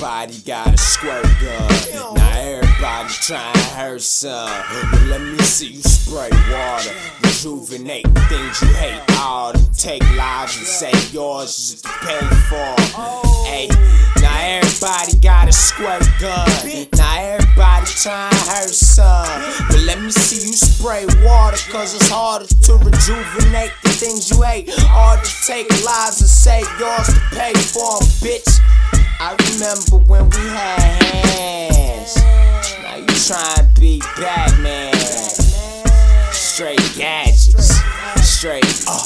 everybody got a squirt gun. Now everybody trying to hurt some. But let me see you spray water, rejuvenate things you hate. All to take lives and say yours is to pay for. Hey, now everybody got a squirt gun. Now everybody trying to hurt some. But let me see you spray water, cause it's harder to rejuvenate the things you hate. Hard to take lives and say yours to pay for them, bitch. I remember when we had hands. Now you trying to be Batman. Straight gadgets, straight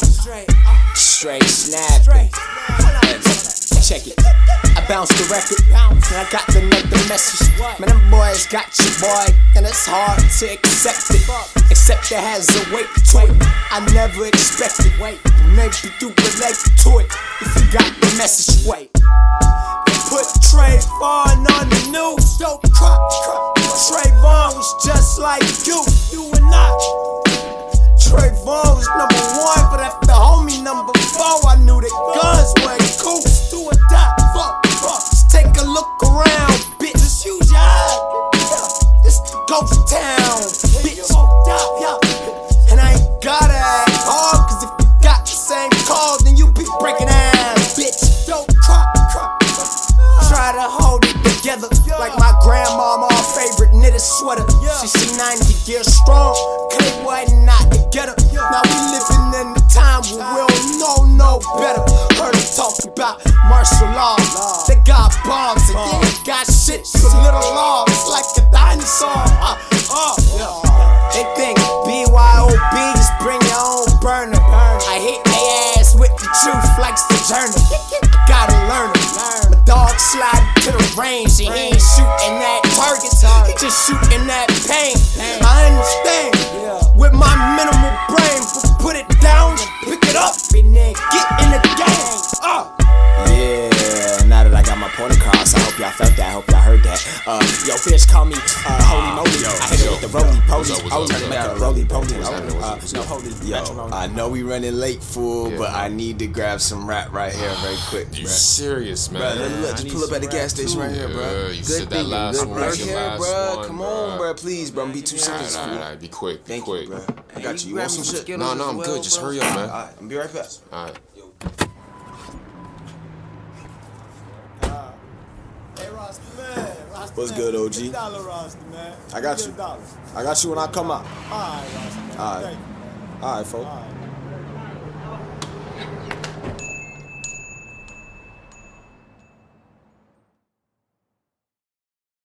snapping. Check it. I bounced the record, and I got the message. Man, them boys got you, boy, and it's hard to accept it. Except there has a weight to it. I never expected. Maybe you relate to it if you got the message. Wait. Put Trayvon on the news. Trayvon was just like you and I. Trayvon was #1, but after homie #4, I knew that guns weren't cool. Do or die, fuck. Just take a look around, bitch. Just use your eye. This the ghost town, bitch. And I ain't gotta act hard, cause if you got the same cause, then you be breaking ass, bitch. Don't try to hold it together like my grandmama, our favorite knitted sweater. She seen 90 years strong, clay white and not together. Now we living in the time where we don't know no better. Heard them talk about martial law. They got bombs and they ain't got shit for little laws. It's like a dinosaur. They think BYOB, just bring your own burner. I hit they ass with the truth like Sojourner. Gotta learn it. My dog sliding to the range and he ain't shooting at targets, he just shooting at pain. I understand with my minimal brain, but put it down, pick it up, and then get in the game. Yeah, now that I got my point across, I hope y'all felt that, I hope y'all heard that. Yo, bitch, call me Holy Moly. I hit it with the roly-poly. I was trying to make a roly-poly. No, holy. Yo, I know we running late, fool, but I need to grab some rap right here very quick. You serious, man? Bro, look, just pull up at the gas station right here, bro. You said that last one was your last one, come on, bro, please, bro. Be too serious. Alright, be quick. Thank you, bro. I got you. You want some shit? No, I'm good. Just hurry up, man. Alright, I'll be right back. Alright. What's good, OG? I got you. I got you when I come out. Alright, Alright, folks.